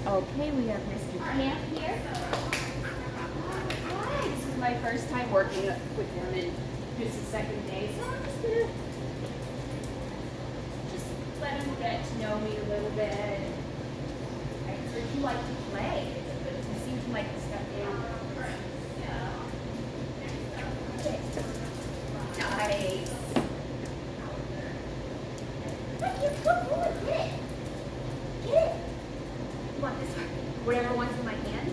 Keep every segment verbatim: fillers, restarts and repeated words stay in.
Okay, we have Mister Camp here. Alright, this is my first time working with him, and this is the second day, so I'm just gonna just let him get to know me a little bit. I heard you like to play. You seem to like to step in. Okay. Nice. Thank you. Good boy. Get it. Get it. You want this one? Whatever one's in my hand?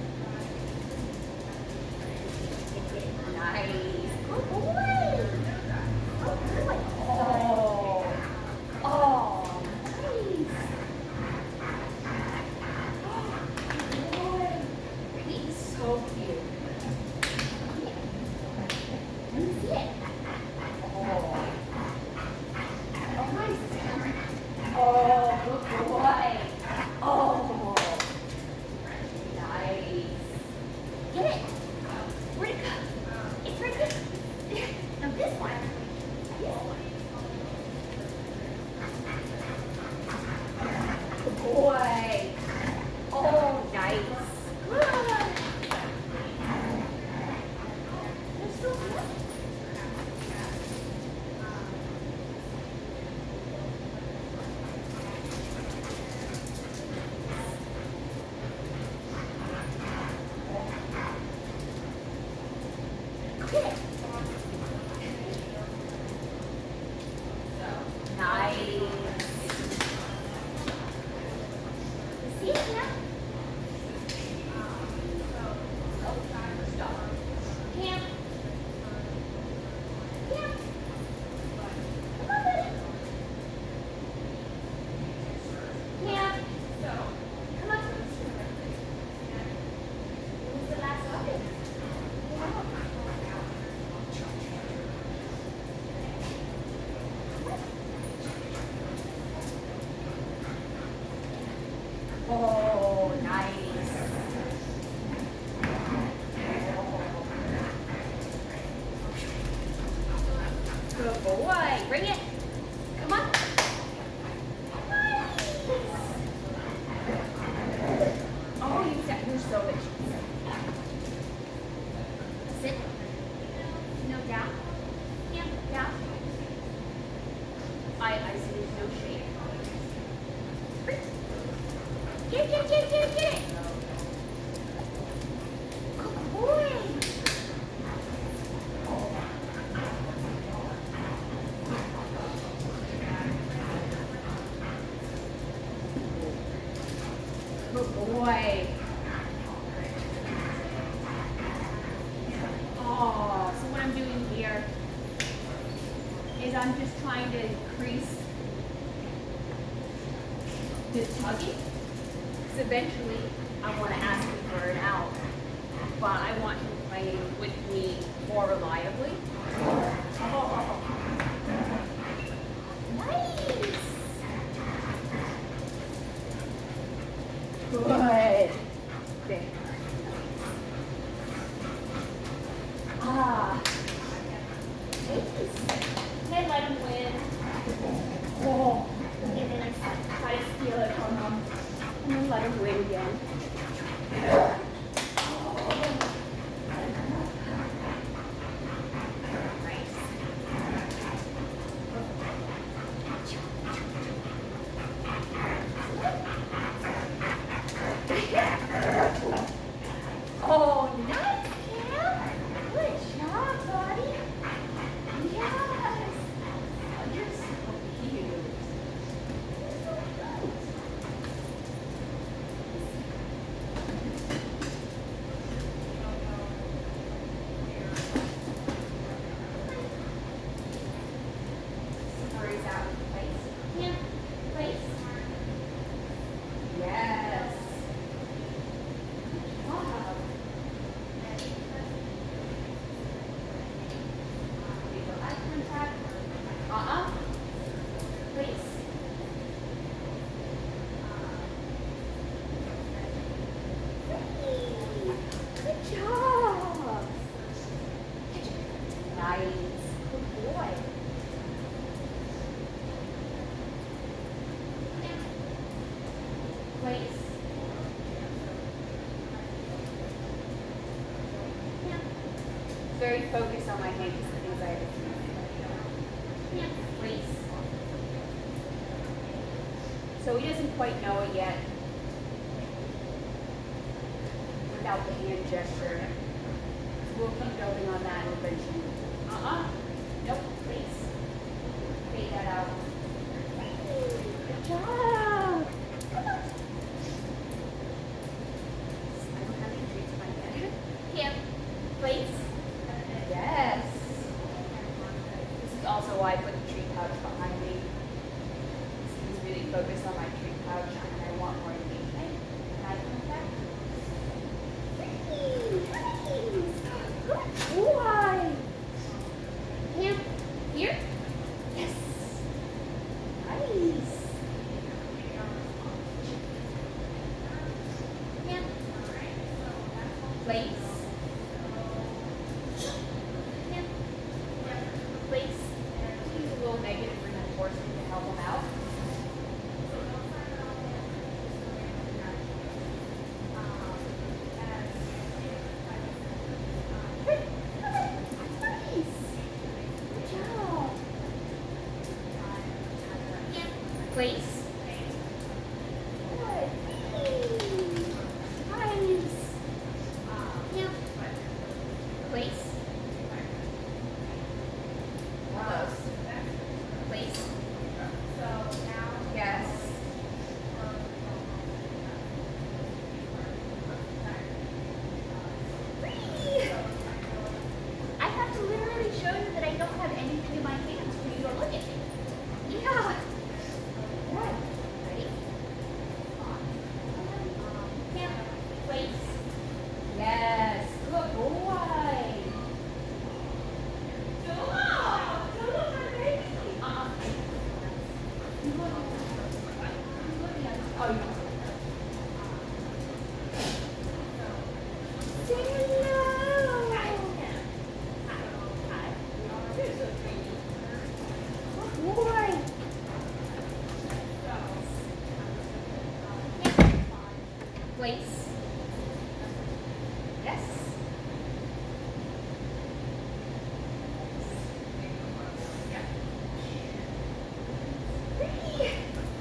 Get it. Nice. Good boy. Good boy. Oh. Oh. Nice. Good boy. He's so cute. Let me see it. Oh. Oh, nice. Oh, good boy. Oh. Nice. Get it. Where'd it go? It's right there. Now this one. This one. Good boy. Oh, nice. Good. They're so good. Get it. Nice. See it now? Oh, stop. Camp. Camp. Come on, buddy. Camp. Come on. Who's the last puppy? Oh, nice. Good boy. Bring it. Come on. Nice. Oh, you said you're so rich. Sit. No, down. Yeah, down. I, I see there's no shade. Get it, get it, get it, get it, get it. Good boy. Good boy. Oh, so what I'm doing here is I'm just trying to increase the tugging. Because eventually I want to ask him for an out, but I want him playing with me more reliably. Oh. Nice. Good. There. Ah. Nice. Then let him win. Oh. And then I try to steal it from him. And then let him win again. Nice. Oh, nice, Cam. Good job, buddy. Yes. Oh, you're so cute. You're so cute. Stories out of place. Cam, place. Yes. Wow. Eye contact. Uh-uh. Please. Good job. Nice. Good boy. Place. very focused on my hand because of anxiety. Yeah, please. So he doesn't quite know it yet without the hand gesture. So we'll keep building on that and eventually. Uh-uh. Nope, please. Fade that out. Good job. Come on. I don't have any treats in my head. Kim, please. Yes. This is also why I put the treat pouch behind me. He's really focused on my treat pouch and I want more engagement. And I come back. Good boy. Kim, here. Yes. Nice. Kim. Place. Kim. Place. Use a little negative reinforcement to help him out. Good. Nice. Good job. Kim. Place. Good. Nice. Kim. Place. Close. Place. Yes. Three. I have to literally show you that I don't have anything in my hands for you to look at. Yeah. Good. Ready? Kim, place. Yes. Good boy. Uh-uh. You look- you look at- Oh, you don't. Say hello. Hi. Hi. You're so pretty. Good boy. Yeah. Place. Yes. Three.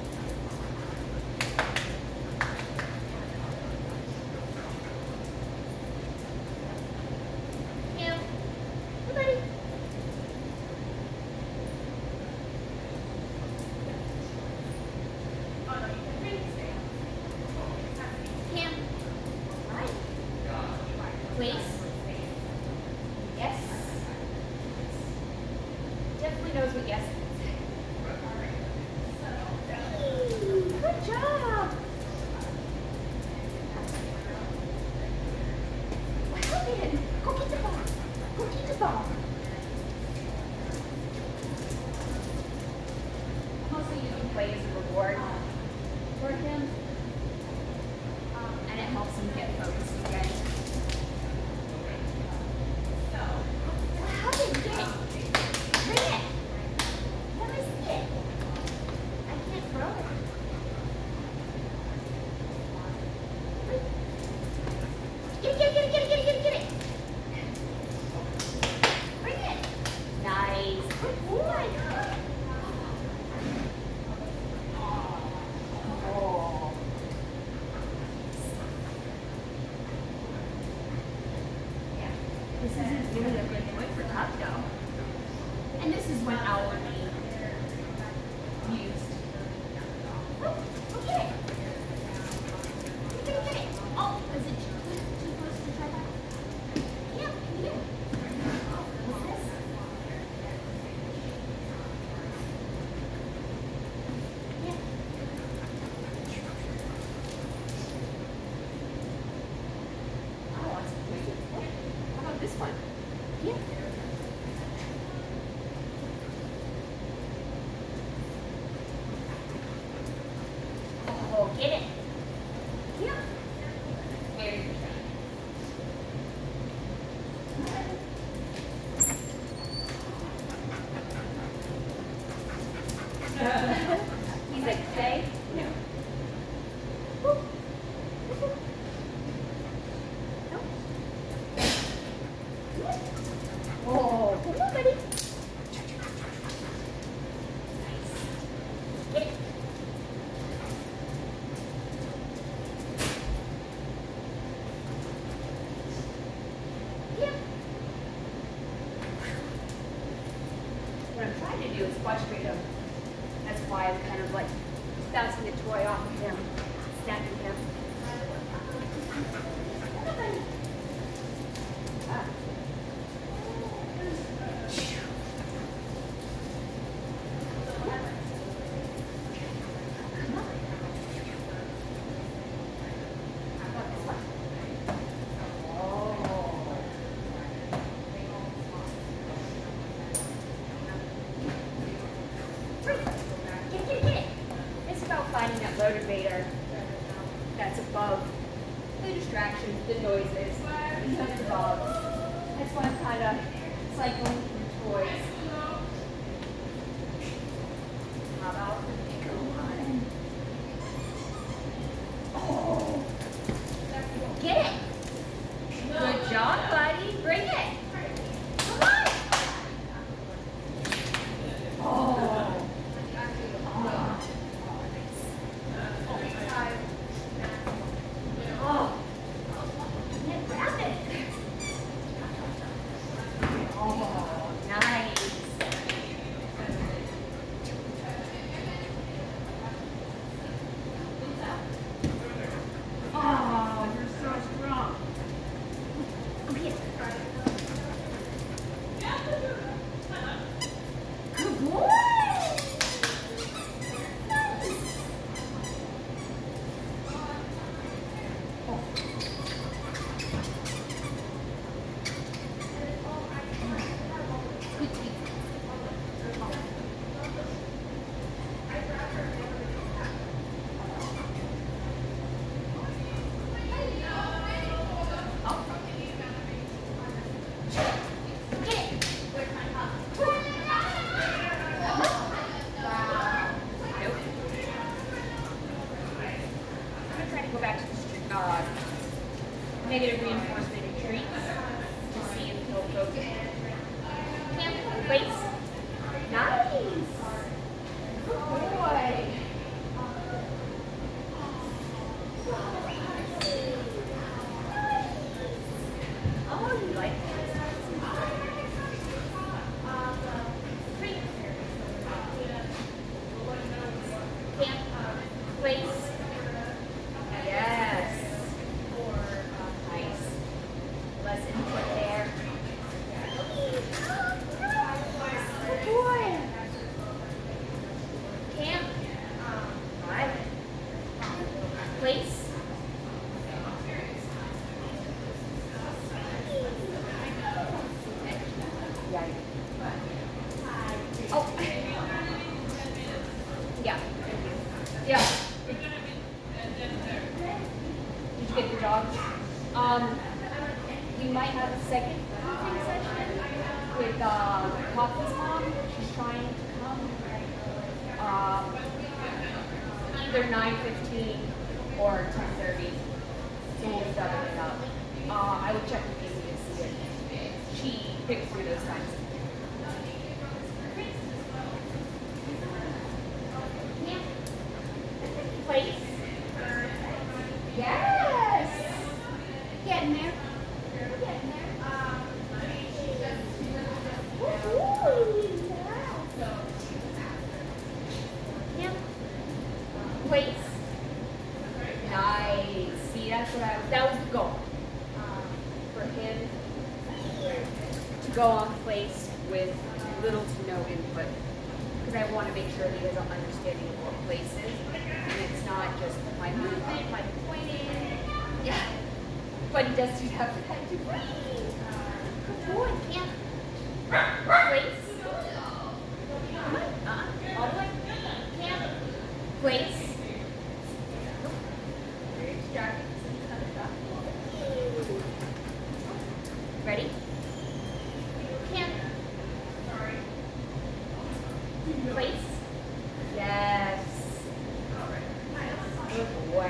Kim. Hey, buddy. Kim. Right. Place. Yes. Definitely knows what yes means. Good job. What happened? Go get the ball. Go get the ball. Mostly using play as a reward for him. And it helps him get focused again. What happened? Get it. Bring it. Let me see it. I can't throw it. Get it, get it, get it, get it, get it, get it, get it. Bring it. Nice. Good boy. Oh. Yeah. This isn't really a good point for taco. And this is when owl would be used. Oh, go get it. Get it, get it. Oh, is it too, too close to try that? Yeah, yeah. What's this? Yeah. Oh, that's great. How about this one? Yeah. Oh, get it. Yeah. Very good. He's like, say? No. Woo. Woo. No. That's above the distractions, the noises, because the dogs. That's why I'm kind of cycling through toys. How about the bigger one? Oh! Get it! Good job, buddy. Bring it. Come on. Oh. Oh. Yeah, grab it. Oh, nice. Oh, you're so strong. Come here. Good boy. Go back to the street, uh, negative reinforcement and treats to see if he'll focus. Camp, place. Nice. Good boy. Oh, you like that? Treat. Camp, place. Yes. Nice. Less input there. Good boy. Camp. Five. Place. Oh. Yeah. Yeah. Did you get your dogs? Um, you might have a second meeting session with uh, Coffee's mom. She's trying to come. Um, either nine fifteen or ten thirty. So we'll start it up. Uh, I will check with Amy to see if she picks through those times. Yeah. Place. Yes! Getting there. Getting there. Woohoo! Yeah. Place. Nice. See, that's what I was, that was the goal. For him to go on place with little to no input. Because I want to make sure that he has an understanding of what place is. And it's not just my movement, my pointing. Yeah. But he does do that for that to breathe. Good boy, camp. Place. Come on. Uh-uh. All the way. Camp. Place. Very distracting. Ready? Camp. Place. Yes. Good boy.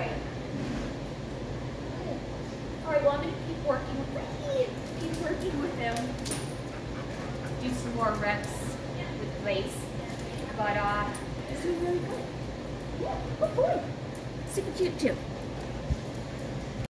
All right, well, I'm going to keep working with him. Keep working with him. Do some more reps with place. But, uh, this is really good. Yeah, good boy. Super cute, too.